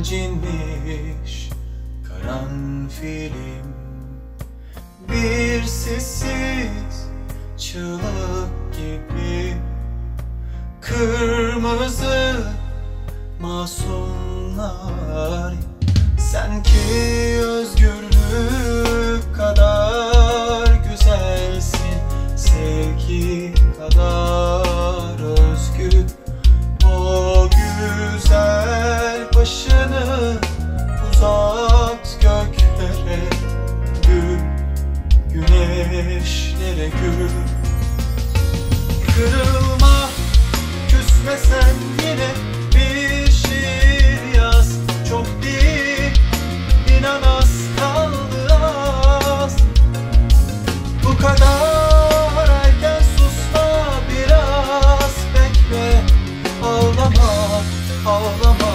incinmiş karanfilim. Bir sessiz çığlık gibi kırmızı masumlar. Sen ki özgürlük kadar güzelsin, sevgi kadar özgür. O güzel başını uzat göklere, gül, güneşlere gül. Kırılma, küsme sen yine, bir şiir yaz. Çok değil, inan az kaldı az. Bu kadar erken susma, biraz bekle. Ağlama, ağlama.